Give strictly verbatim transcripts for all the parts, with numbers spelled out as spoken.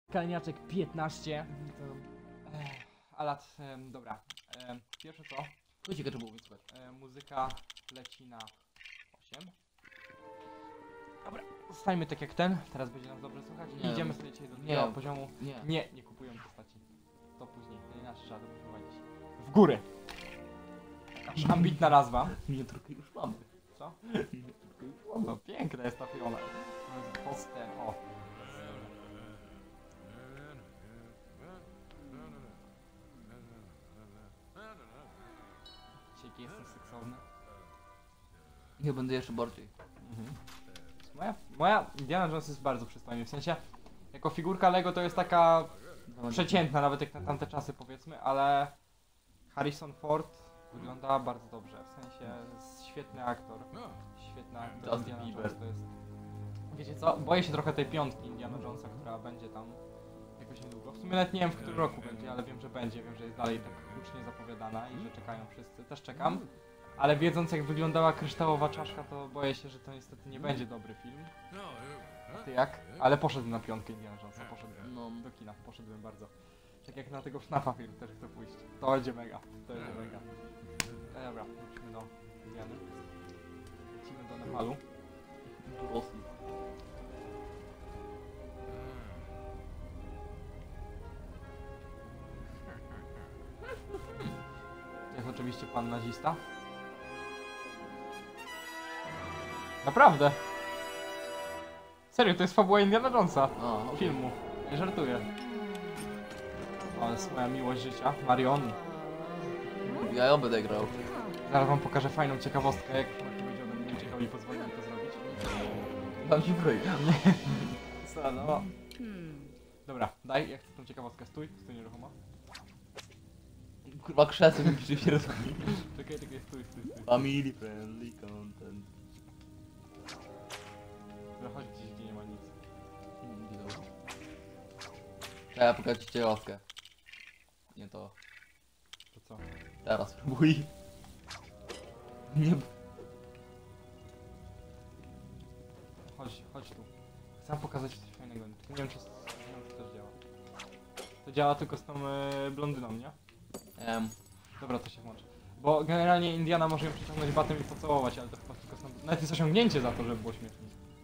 Kaleniaczek piętnaście. Ech, a lat, em, dobra. Em, pierwsze co? Chodźcie, że było wysłać. E, muzyka leci na osiem. Dobra, zostańmy tak jak ten. Teraz będzie nas dobrze słuchać. I Nie. idziemy sobie dzisiaj do Nie. drugiego poziomu. Nie. Nie, nie kupują postaci. To później, to inaczej trzeba to wyprowadzić. W góry! Jakaż ambitna nazwa. Nie, trochę już mamy. Co? Nie, trochę już mamy. No piękna jest ta Fiona. Poster, o. Jaki jestem seksowny. Nie będę jeszcze bardziej. Mhm. Moja, moja Indiana Jones jest bardzo przystojny, w sensie jako figurka Lego to jest taka przeciętna, nawet jak na tamte czasy powiedzmy, ale Harrison Ford wygląda bardzo dobrze, w sensie jest świetny aktor. Świetny aktor. Justin Indiana Bieber. Jones to jest... Wiecie co? Boję się trochę tej piątki Indiana Jonesa, która będzie tam jakoś niedługo. W sumie nawet nie wiem w którym roku będzie, ale wiem, że będzie. Wiem, że jest dalej tak hucznie zapowiadana i że czekają wszyscy. Też czekam. Ale wiedząc jak wyglądała kryształowa czaszka, to boję się, że to niestety nie będzie dobry film. A ty jak? Ale poszedłem na piątkę Indiana Jonesa, poszedłem. No. Do kina, poszedłem bardzo. Tak jak na tego F NAFa film też chcę pójść. To będzie mega, to będzie mega. E, dobra, wróćmy do Indiany. Lecimy do Nepalu. Do Rosji. Jest oczywiście pan nazista. Naprawdę! Serio, to jest fabuła Indiana Jonesa. A, okej. Filmu. Nie żartuję. O, to jest moja miłość życia. Marion. Ja ją będę grał. Zaraz wam pokażę fajną ciekawostkę, jak Marki będzie ode mnie uciekał i pozwoli mi to zrobić. Dam ci wryj. Co, no. Dobra, daj, ja chcę tą ciekawostkę. Stój, stój nieruchomo. Kurwa krzesło mi przy się rozumie. Czekaj, czekaj, stój, stój, stój. Family friendly content. Dobra, chodź gdzieś, gdzie nie ma nic. A ja pokażę ci ciekawostkę. Nie to. To co? Teraz spróbuj. Nie. Chodź, chodź tu. Chcę wam pokazać coś fajnego, tylko nie wiem czy, nie wiem, czy to działa. To działa tylko z tą e, blondyną, nie? Em. Dobra, to się włączy. Bo generalnie Indiana może ją przyciągnąć batem i pocałować, ale to chyba tylko są... Nawet jest osiągnięcie za to, żeby było śmiesznie.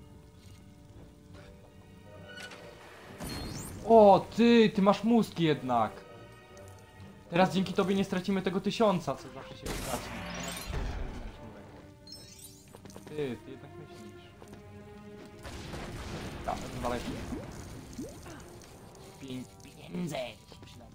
O, ty, ty masz mózg jednak. Teraz dzięki tobie nie stracimy tego tysiąca, co zawsze się traci. Ty, ty jednak myślisz. Tak, zwalaj się. Pię pieniądze ci przydam.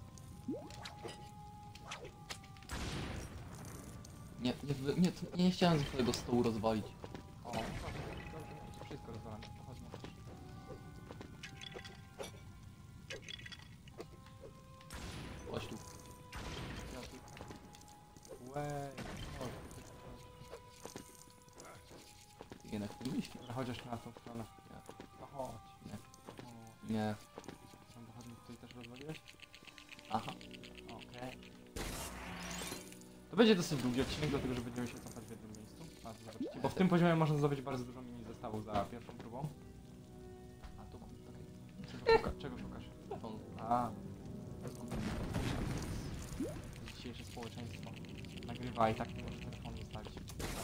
Nie, nie, nie, nie, nie chciałem ze swojego stołu rozwalić. O, dobrze, dobrze, wszystko rozwalam. Chodź, no. Chodź tu. Łej, chodź, Ty jednak nie myślisz. chodź, chociaż na tą stronę. No chodź. Nie. O, Nie. sam pochodnik tutaj też rozwaliłeś? Aha. Okej. To będzie dosyć długi odcinek, dlatego że będziemy się cofać w jednym miejscu. A, to zobaczycie. Bo w tym poziomie można zdobyć bardzo dużo mini zestawów za pierwszą próbą. A to mam takie. Czego, szuka, czego szukasz? Telefon. A. Dzisiejsze społeczeństwo nagrywa i tak nie może telefonu zostawić.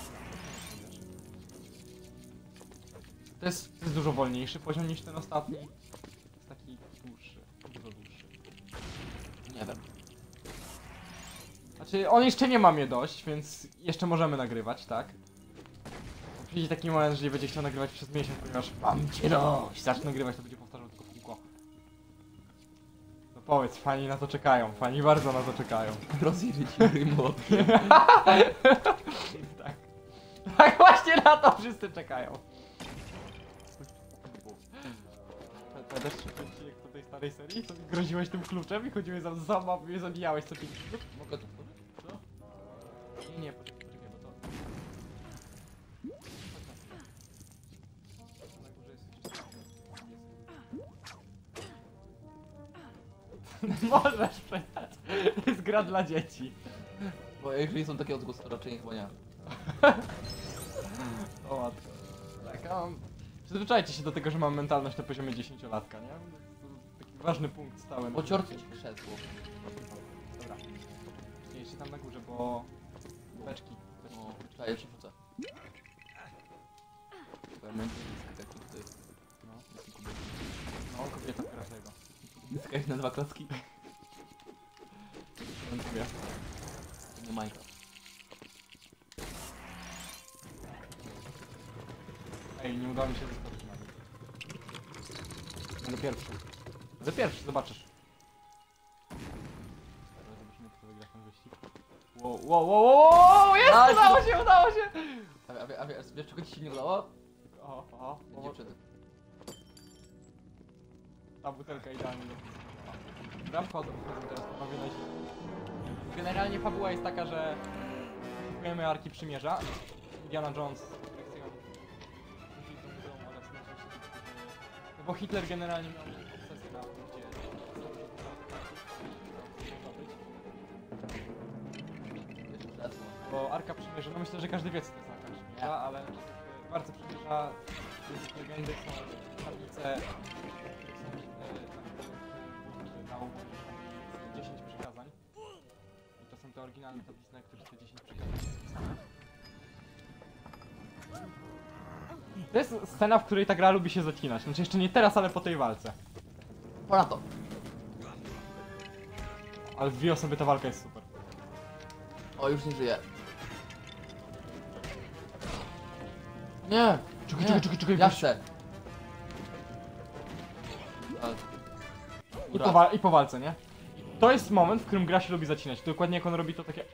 To jest, to jest dużo wolniejszy poziom niż ten ostatni. To jest taki dłuższy, dużo dłuższy. Nie wiem. Znaczy, on jeszcze nie ma mnie dość, więc jeszcze możemy nagrywać, tak? Przyjdzie taki moment, że nie będzie chciał nagrywać przez miesiąc, ponieważ mam cię dość. Zacznę nagrywać, to będzie powtarzał tylko w kółko. No powiedz, fani na to czekają, fani bardzo na to czekają. Rozjrzyj ci remote. Tak. Tak właśnie na to wszyscy czekają. Pamiętasz jak do tej starej serii? To groziłeś tym kluczem i chodziłeś za za mną i mnie zabijałeś co pięć minut? Mogę to otworzyć? Co? Nie, nie, poczekaj, poczekaj, bo to... Na górze jest jeszcze... Możesz przestać. To jest gra dla dzieci. Bo jeżeli są takie odgłosy, to raczej chyba nie. O matko. Tak, a mam... Przyzwyczajcie się do tego, że mam mentalność na poziomie dziesięciolatka, nie? To taki ważny punkt stałem. Pociorcie ci krzesło. Dobra. Nie, jeszcze tam na górze, bo... Beczki. Beczki. O, czekaj, jeszcze wrócę. Pamiętaj, tak tutaj. No. No, kobieta gra tego. Skakać na dwa klocki. Dziękuję. To nie Minecraft. Ej, nie udało mi się wyskoczyć na nim. Będę pierwszy. Będę pierwszy, zobaczysz. Dobra, zobaczymy, kto wygra ten wyścig. Wow, wow, wow, wow, wow, jest! Ale Udało to- się, udało się! A, a, a, a wiesz czego ci się nie udało? O, o, o, Dziewczyny. ta butelka idealnie do Dobra, wchodzę, wchodzę teraz panowie na zimę. Generalnie fabuła jest taka, że szukujemy Arki Przymierza. Indiana Jones lekcją użytą muzeum oraz najczęściej no bo Hitler generalnie miał obsesję na punkcie Jeszcze krzesło. bo Arka Przymierza, no myślę, że każdy wie co to jest Arka Przymierza, ale w Arce Przymierza jest legendy, są tablice, które są e, na nauku dziesięć przykazań. I to są te oryginalne tablice, na których te dziesięć przykazań jest spisane. To jest scena, w której ta gra lubi się zacinać. Znaczy jeszcze nie teraz, ale po tej walce. Pora to. Ale w dwie osoby ta walka jest super. O, już nie żyje. Nie! Czekaj, nie. czekaj, czekaj, czekaj, Ja weź. chcę. I po, wa I po walce, nie? To jest moment, w którym gra się lubi zacinać. Dokładnie jak on robi to takie...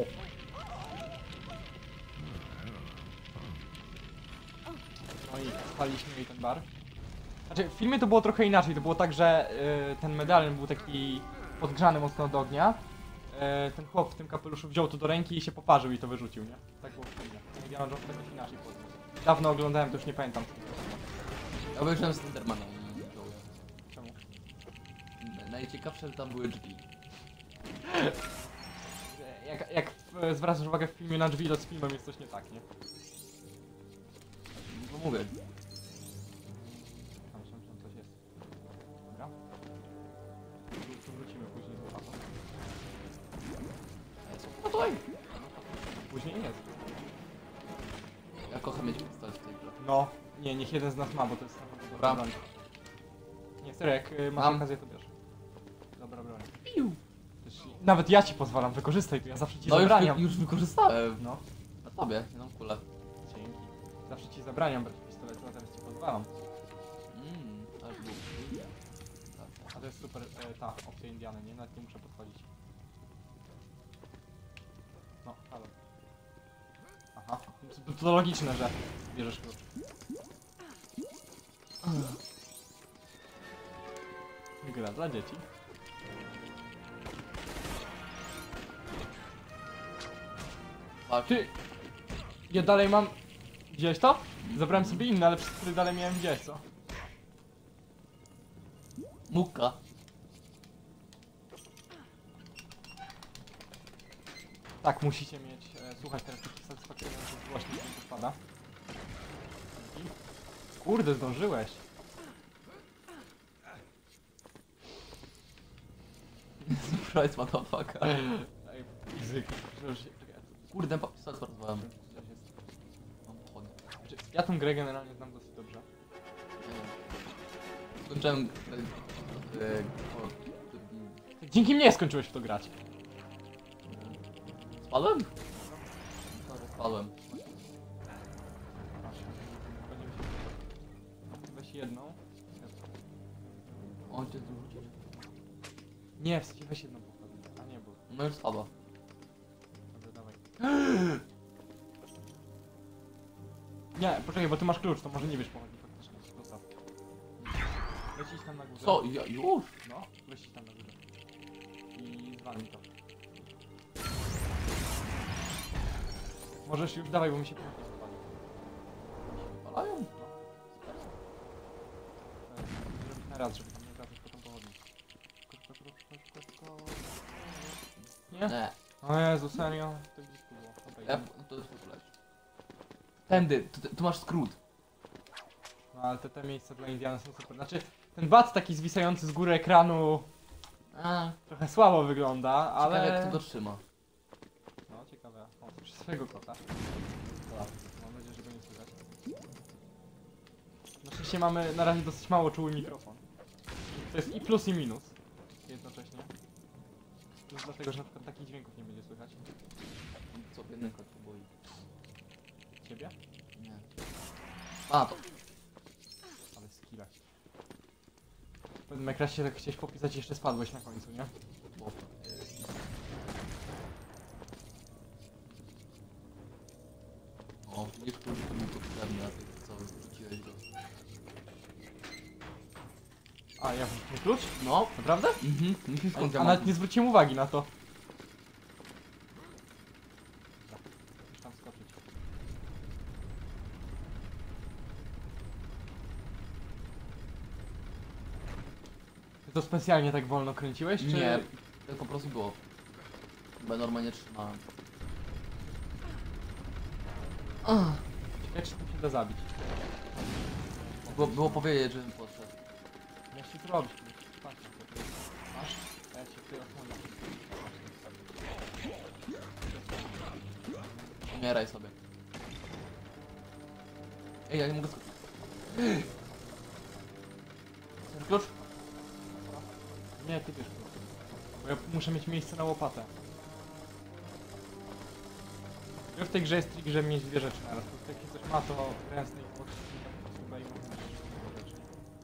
No i spaliśmy jej ten bar. Znaczy, w filmie to było trochę inaczej. To było tak, że y, ten medalion był taki podgrzany mocno od ognia. Y, ten chłop w tym kapeluszu wziął to do ręki i się poparzył i to wyrzucił, nie? Tak było w filmie. Indiana Jones jakoś inaczej podniósł. Dawno oglądałem, to już nie pamiętam. Ja obejrzałem Slendermana i żałuję. Czemu? Najciekawsze, że tam były drzwi. Jak, jak w- zwracasz uwagę w filmie na drzwi, to z filmem jest coś nie tak, nie? No mówię. Tam się tam coś jest. Dobra. Tu- tu wrócimy później do mapy. No to ej. Później jest. Ja kocham mieć pistolet w tej grze. No, nie, niech jeden z nas ma, bo to jest naprawdę dobra Dobra. broń. Nie, serio, jak y, masz Mam. okazję, to bierz. Dobra broń. Piu! Też, nawet ja ci pozwalam, wykorzystaj to, ja zawsze ci No już, zabraniam. wy, już wykorzystałem. No, Na tobie, nie mam kulę. dzięki. Zawsze ci zabraniam brać pistoletu, a teraz ci pozwalam. Mmm, aż był. A to jest super, e, ta opcja Indiany, nie? Nawet nie muszę podchodzić. No, halo. Aha, to, to logiczne, że bierzesz klucz. Gra dla dzieci. Patrz. Ty! Ja dalej mam... Widziałeś to? Zabrałem sobie inne, ale przez który dalej miałem gdzieś, co? Muka. Tak, musicie mieć... E, słuchaj, teraz taki satysfakcjonujący głośnik mi podpada. Dzięki. Kurde, zdążyłeś. Surprise motherfucker. Ej, fizyk. Już się- czekaj, Kurde, pa- pistolet sportowałem. coś jest. Mam pochodnie. Znaczy, ja tą grę generalnie znam dosyć dobrze. Skończyłem... e, e, o, Dzięki mnie skończyłeś w to grać. Spadłem? Sorry, spadłem. Proszę. Weź jedną. On cię tu rzucić? Nie, w sensie weź jedną pochodnię. A nie, bo... No już spadła. Dobra, dawaj. Nie, poczekaj, bo ty masz klucz, to może nie wiesz pochodni faktycznie. Zostaw. Weź iść tam na górze. Co? Ja, już? No, weź iść tam na górze. I zwalnij to. Możesz już, dawaj, bo mi się pochodnie spali. Palają? No. Zrobić na raz, żeby tam nie trafić po tą pochodnię. Szybko, szybko, szybko, szybko, szybko. Nie? Nie. O Jezu, serio? Tak blisko było. Dobra, Ja, idziemy. to jest w ogóle. Tędy, tu, tu masz skrót. No, No ale te, te miejsca dla Indiana są super. Znaczy, ten bat taki zwisający z góry ekranu A, trochę słabo wygląda, ale... ciekawe jak to go trzyma. No, ciekawe. O, to przez swojego kota. Dobra, mam nadzieję, że go nie słychać. Na szczęście mamy na razie dosyć mało czuły mikrofon. To jest i plus i minus. Jednocześnie. Plus dlatego, że na przykład takich dźwięków nie będzie słychać. Co, biedny kot się boi. Ciebie? Nie. A, to. Ale skilla. W pewnym ekrancie tak chciałeś popisać i jeszcze spadłeś na końcu, nie? Bo... O, widzisz, który to był potrzebny na tych, co wrzuciłeś go. A, ja wrzuciłem klucz? No, Naprawdę? mhm, musisz A, skąd a nawet nie zwróciłem uwagi na to. Dobra, musisz tam skoczyć. Ty to specjalnie tak wolno kręciłeś, czy... Nie, tak po prostu było. Bo ja normalnie trzymałem. Ach, Ciekawe, czy to się da zabić. było, było powiedzieć, żebym podszedł. Ja się zrobić, patrz na to. Masz? A ja cię tutaj osłonię. Umieraj sobie. Ej, ja nie mogę skoczyć. Chcesz klucz? Nie, ty bierz klucz. Bo ja muszę mieć miejsce na łopatę. Wiesz, w tej grze jest trik, żeby mieć dwie rzeczy naraz. Jak się coś ma, to ręczny i podtrzymać chyba i można mieć dwie rzeczy.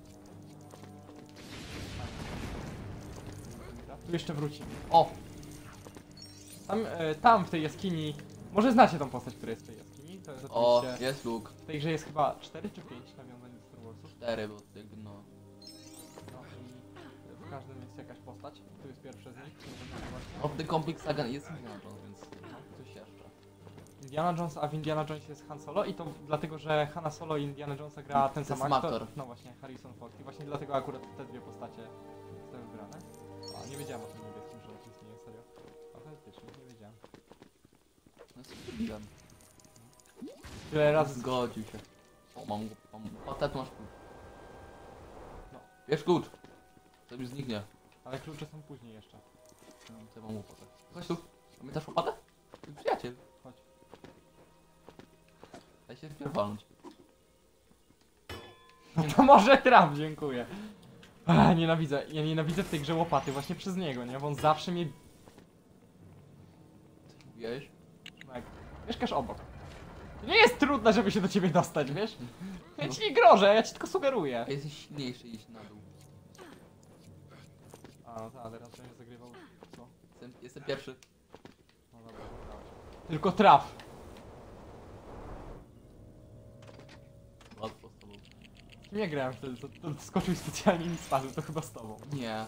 Tu jeszcze wrócimy. O! Tam, e, tam w tej jaskini... Może znacie tą postać, która jest w tej jaskini? To jest O, oczywiście... jest Luke. W tej grze jest chyba cztery czy pięć nawiązań do Star Warsów. Cztery, bo jakby no... No i w każdym jest jakaś postać. Tu jest pierwsze z nich. Właśnie. Of the Complete Saga jest Indiana Jones, więc no, coś jeszcze. Indiana Jones, a w Indiana Jones jest Han Solo i to dlatego, że Hanna Solo i Indiana Jonesa gra ten Ten sam sam aktor. aktor. No właśnie, Harrison Ford. I właśnie dlatego akurat te dwie postacie zostały wybrane. A, nie wiedziałem o tym niebieskim, że to istnieje, serio. Autentycznie, nie wiedziałem. No spróbiłem. Tyle razy... Zgodził się. O, mam go, mam... Patet masz klucz. No. Wiesz klucz. To już zniknie. Ale klucze są później jeszcze. No, to ja mam łopatę. Chodź tu. Pamiętasz łopatę? Twój przyjaciel. Chodź. Daj się wpierw walnąć. No to może traf, dziękuję. Ach, nienawidzę, ja nienawidzę w tej grze łopaty właśnie przez niego, nie? Bo on zawsze mnie... Coś mówiłeś? No jak mieszkasz obok. To nie jest trudne, żeby się do ciebie dostać, wiesz? Ja No. ci nie grożę, ja ci tylko sugeruję. A jesteś silniejszy, iść na dół. A no tak, teraz będzie zagrywał... Co? Jestem, jestem pierwszy. No dobra, wygrałeś. Tylko traf! Łatwo z tobą. Nie grałem wtedy, to, to skoczył specjalnie i mi spadł, to chyba z tobą. Nie.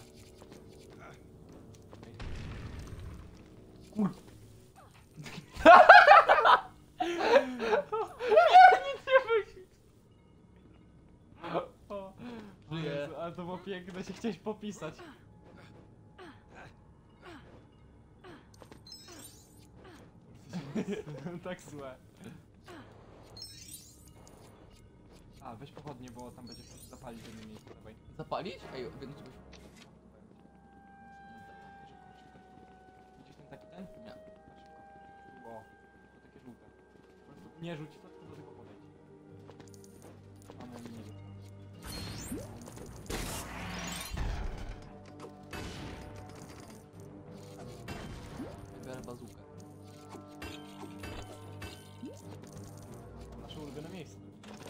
Kur... nie, nic nie myśli! O, Żyję. Jezu, ale to było piękne, się chciałeś popisać. Tak złe. A, weź pochodnie, bo tam będzie ktoś zapalić w jednym miejscu, dawaj. Zapalić? Ej, więc czegoś... Widzisz ten taki ten? Nie. Na szybko. O, to takie żółte. Po prostu nie rzuć to, tylko do tego podejdź. Mam nie. Biorę bazookę. Nasze ulubione miejsce.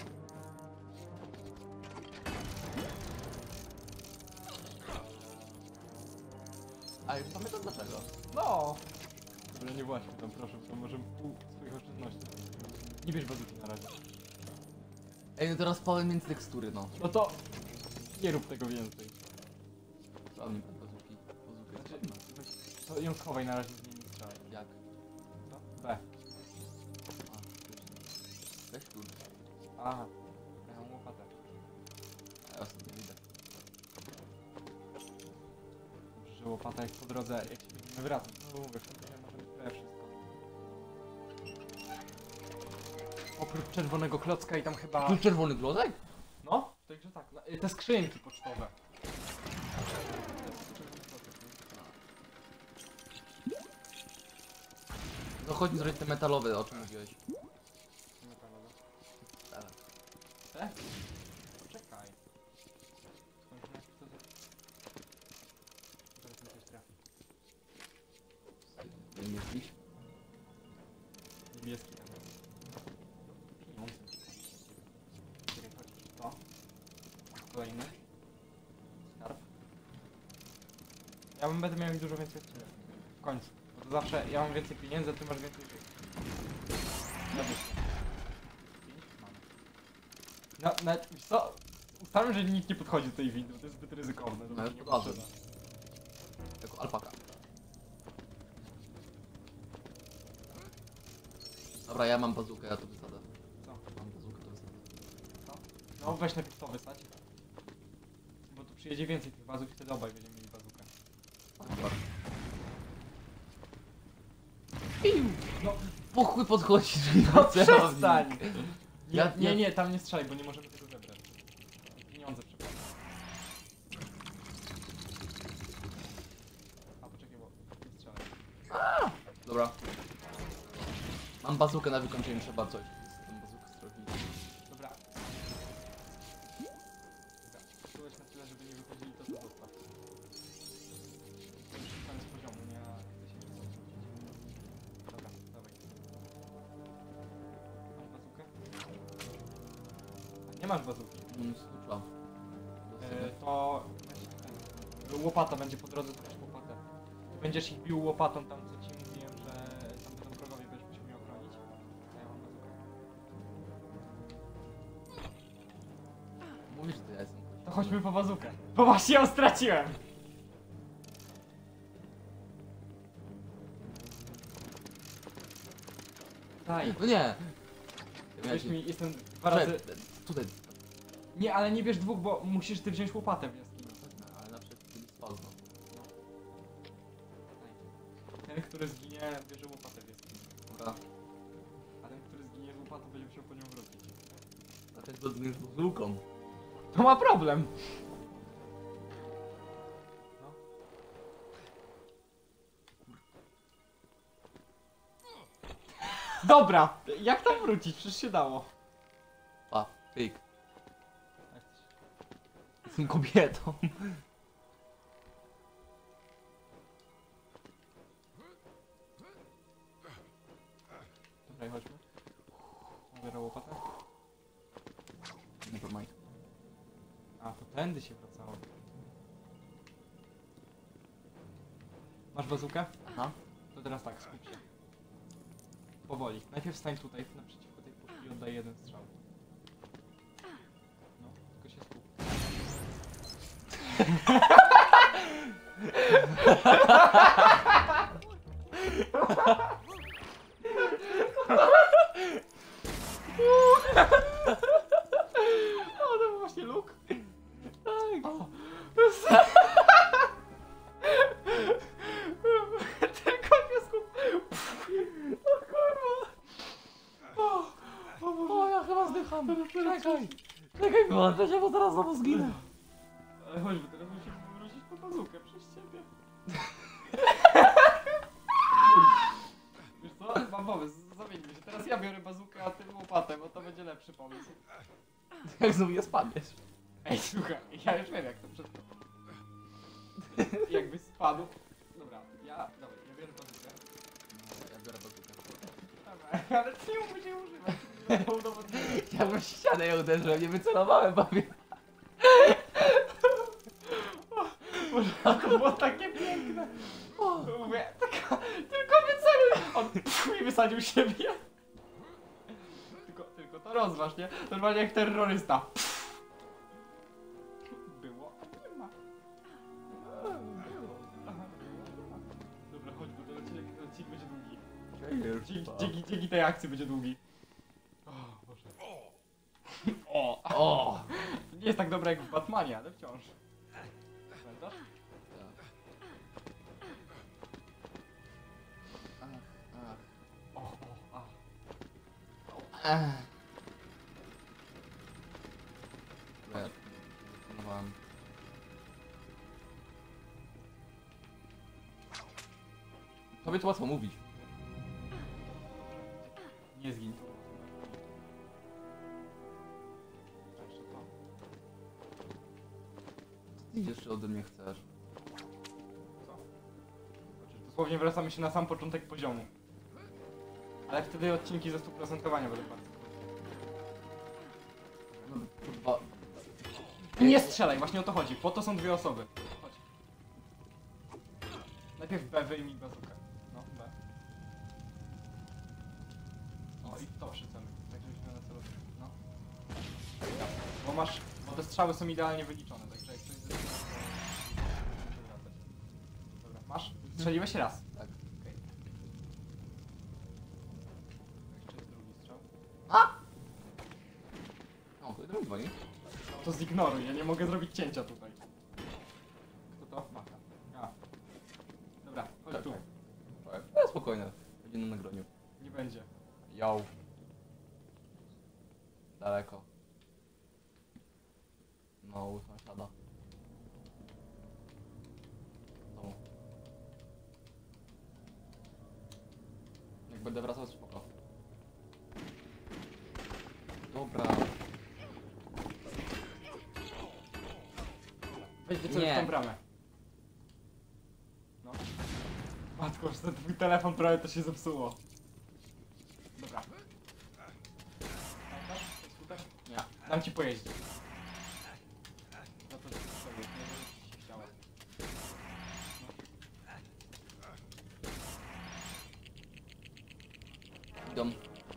A już pamiętam dlaczego. No! Dobra, nie właśnie tam proszę, bo możemy pół swoich oszczędności. Nie bierz bazuki na razie. Ej, no teraz spałem między tekstury, no. No to... Nie rób tego więcej. Spałem bazooki. Bazooka jest Znaczy, ładna. weź, to ją schowaj na razie, z niej nie strzelaj. Jak? Co? B. A, weź klucz. Aha. Ja mam łopatę. A ja sobie nie idę. Dobrze, że łopata jest po drodze, jak się będziemy wracać. No mówię, w tym momencie możemy tutaj wszystko. Oprócz czerwonego klocka i tam chyba... Tu czerwony glozek? No, No, te skrzynki pocztowe. No chodź mi zrobić te metalowe, o czym mówiłeś. Metalowe. Tak. Te? Poczekaj. Skończmy jak to... Teraz mi coś trafi. Nie myślisz? Niebieski tam jest. Pieniądze. Czekaj, chodź. To. Kolejny. Skarb. Ja bym będę miał ich dużo więcej od ciebie. W końcu. Bo to zawsze ja mam więcej pieniędzy, a ty masz więcej życia. Ja wyszło. Pięć mamy. No, nawet, wiesz co? Ustalam, że nikt nie podchodzi do tej windy, bo to jest zbyt ryzykowne. No, To ja nie podchodzę. potrzeba. Jako alpaka. Dobra, ja mam bazukę, ja to wysadzę. Co? Mam bazukę, to wysadzę. No weź najpierw to wysać. Bo tu przyjedzie więcej tych bazów i wtedy obaj będziemy mieli bazukę. Dobra. No, Puchły podchodzisz. no przestań! Nie, Ja- nie, ja- nie, tam nie strzelaj, bo nie możemy tego zebrać. Pieniądze przepraszam. A poczekaj, bo nie strzelaj. Dobra. Mam bazukę na wykończenie, trzeba coś. Tą bazukę strofi. Dobra. Dobra, przyłeś na tyle, żeby nie wychodzili, to co zostaw. To już koniec poziomu, nie? A chcę się nie wrócić. Dobra, dawaj. Masz bazookę? A nie masz bazooki. Mm, Słucham. E, to weź ten, łopata będzie po drodze, to weź łopatę. Ty będziesz ich bił łopatą tam, co ci mówiłem, że tam będą wrogowie, będziesz musiał mnie ochronić. A ja mam bazookę. Mówisz, że to ja jestem. To chodźmy po bazookę. Bo właśnie ją straciłem! Daj. No nie! Wiesz mi, jestem dwa Czekaj, razy... Tutaj. Nie, ale nie bierz dwóch, bo musisz ty wziąć łopatę w jaskini. Ale na przykład kiedy spadł. Ten, który zginie, bierze łopatę w jaskini. Dobra. A ten, który zginie z łopatą, będzie musiał po nią wrócić. A ten to z z luką. To ma problem! No. Dobra! Jak tam wrócić? Przecież się dało. A, pyk. Jesteś. Jestem kobietą. Dobra, i chodźmy. Biorę łopatę. Never mind. A, to tędy się wracało. Masz bazookę? Aha. To teraz tak, skup się. Powoli. Najpierw stań tutaj, naprzeciwko tej puszki i oddaj jeden strzał. No, tylko się skup. O, to był właśnie luk. Tak. O. Tylko nie skup. O kurwa. O, o, O, ja chyba zdycham. Czekaj. Czekaj, wyłączę się, bo zaraz znowu zginę. Ale chodź, bo teraz musimy wrócić po bazookę przez ciebie. Wiesz co? Mam pomysł, zamieńmy się. Teraz ja biorę bazookę, a ty łopatę, bo to będzie lepszy pomysł. Jak znowu nie spadniesz. Ej, słuchaj, ja już wiem jak to wszystko. Jakbyś spadł. Dobra, ja... Dobra, ja biorę bazookę. Ja biorę bazukę. Dobra, ale ty ją musisz używać. żeby to udowodnić. Ja bym ścianę ją uderzyłem, nie wycelowałem, bawię. Boże, to było takie piękne. O. Mówię, tylko, tylko wyceluj! On pff, i wysadził siebie. Tylko, tylko to rozważ, nie? Normalnie jak terrorysta. Pff. Było, a nie ma. Dobra, chodź, bo ten odcinek, ten odcinek będzie długi. Dzięki, dzięki, dzięki tej akcji będzie długi. O, Boże. O! O! Nie jest tak dobre jak w Batmanie, ale wciąż. Pamiętasz? Ach, ach. O, o, a. Ach. Dobra, Um. Tobie to łatwo mówić. Nie zgiń. Jeszcze to. Co ty jeszcze ode mnie chcesz? Co? Znaczy, dosłownie wracamy się na sam początek poziomu. Ale wtedy odcinki ze stu procent będą bardzo. No kurwa. Nie strzelaj, właśnie o to chodzi. Po to są dwie osoby. Chodź. Najpierw B, wyjmij bazukę. No, B. O, i to przyceluj. Tak, żebyś miał na celu. No. Bo masz... Bo te strzały są idealnie wyliczone, także jak coś zepsuje, to może wracać. Dobra, masz? Strzeliłeś raz. Tak. Okej. Jeszcze jest drugi strzał. O, to jeden dzwoni. To zignoruj, ja nie mogę zrobić cięcia tutaj. Kto to? Maka. A. Dobra, chodź Tak, tu. tak. Tak. No, spokojnie. Będzie na nagraniu. Nie będzie. Yo. Daleko. No, u sąsiada. No. Jak będę wracał, spoko. Dobra. Weź wyceluj w Nie. tą bramę. No. Matko, że ten twój telefon prawie to się zepsuło. Dobra. Pamiętasz? To skutek? Nie. Dam ci pojeździć. No to ci strzelił, nie żeby ci się chciało. Idą.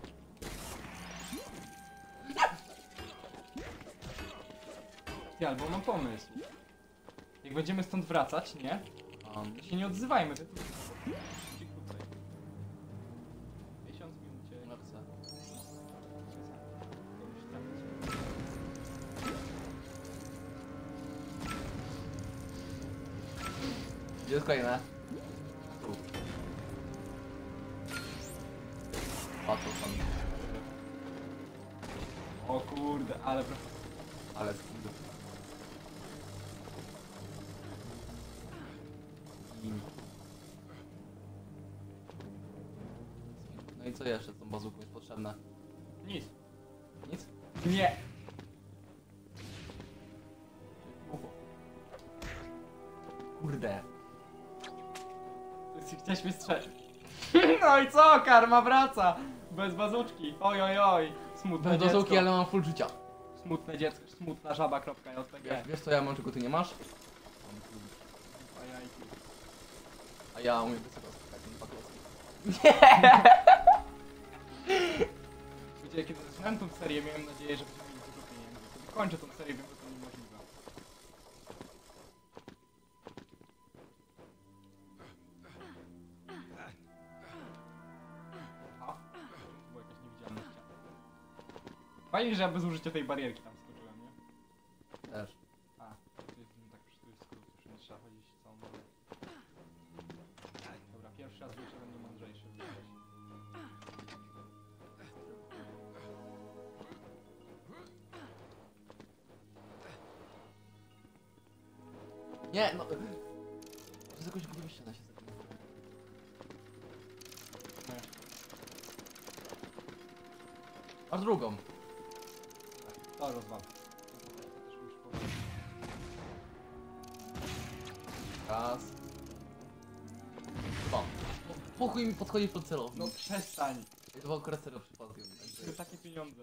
Ty, albo mam pomysł. Jak będziemy stąd wracać, nie? Um, To się nie odzywajmy. Ty tu... Idź tutaj. Miesiąc mi uciekł. no chcę. Gdzie jest kolejne? Tu. A to tam. O kurde, ale... Ale kurde. Im. No i co jeszcze z tą bazuką jest potrzebne? Nic. Nic? Nie! Kurde. Chciałeś mnie strzelić. No i co? Karma wraca! Bez bazuczki. Oj, oj, oj. Smutne Bez dziecko. bazuki, ale mam full życia. Smutne dziecko. Smutna żaba.jpg. Wiesz, wiesz co ja mam, czego ty nie masz? Ajajki. A ja umiem wysoko skakać na dwa klocki. Wiecie, kiedy zaczynałem tą serię, miałem nadzieję, że będziemy mieli dużo pieniędzy. Kiedy kończę tą serię, wiem, że to niemożliwe. Aha. To była jakaś niewidzialna ściana. Fajnie, że ja bez użycia tej barierki tam skoczyłem, nie? Też. A, to jest, no tak, to jest skrót, już nie trzeba chodzić całą drogę. Dobra, pierwszy raz wyszedłem nie mądrzejszy. Wyjść. Nie, no. To jest jakoś głupia ściana się zaczyna. Nie. Masz drugą. To rozwal. To też już powiem. Raz. Dwa. Po chuj mi podchodzi pod celownik. No przestań. I to akurat serio przypadkiem. To takie pieniądze.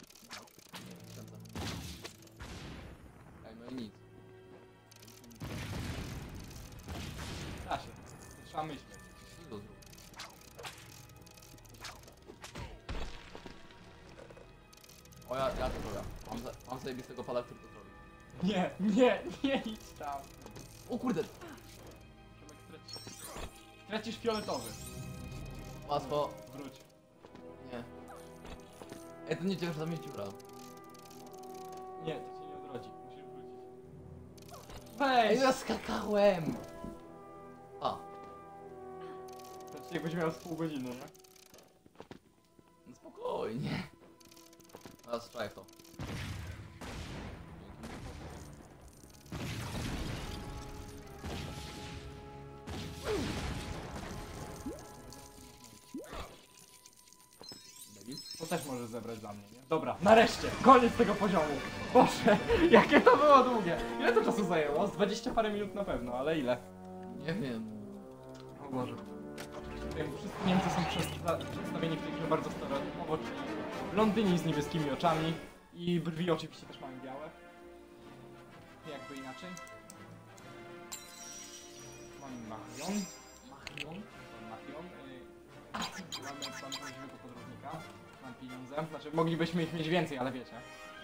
Ej, no i nic. Da się. Trzeba myśleć. Nic do zrób. O ja, ja to zrobię. Mam, za, mam zajebistego pada, który to zrobi. Nie, nie, nie idź tam. O kurde! Przemek, tracisz. Tracisz fioletowy. Łatwo. Wróć. Nie. Ej, to nie działa, że tam jest dziura. Nie, to się nie odrodzi. Musisz wrócić. Ej, Weź! ja skakałem! A, Znaczy jakbyś miał z pół godziny, nie? no spokojnie. Teraz strzelaj w to. to też możesz zebrać za mnie, nie? Dobra, nareszcie, koniec tego poziomu. Boże, jakie to było długie. Ile to czasu zajęło? Z dwadzieścia parę minut na pewno, ale ile? Nie wiem. O Boże. Tutaj wszyscy Niemcy są przedsta- przedstawieni w tej grze bardzo stereotypowo, czyli blondyni z niebieskimi oczami i brwi oczywiście też mamy białe. Jakby inaczej. Mamy Marion. Marion? Marion. Yy, mamy pan prawdziwego podróżnika. Mam pieniądze. Znaczy moglibyśmy ich mieć więcej, ale wiecie.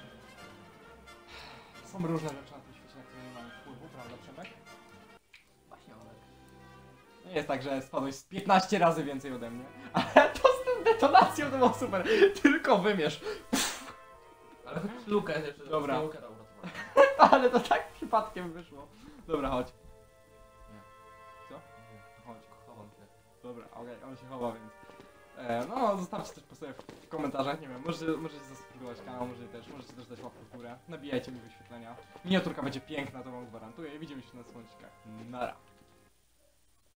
Są różne rzeczy na tym świecie, na które nie mamy wpływu, prawda Przemek? Właśnie Olek. Nie jest tak, że spadłeś z piętnaście razy więcej ode mnie. Ale to z tą detonacją to było super. Tylko wymierz. Ale choć lukę jeszcze. Dobra. Lukę uratowałem. Ale to tak przypadkiem wyszło. Dobra, chodź. Nie. Co? Chodź. Chowam się. Dobra, okej, on się chowa, więc... E, no, zostawcie też po sobie w, w komentarzach, nie wiem, możecie, możecie zasubskrybować kanał, możecie też, możecie też dać łapkę w górę. Nabijajcie mi wyświetlenia. Miniaturka będzie piękna, to wam gwarantuję i widzimy się na słońcikach. Nara.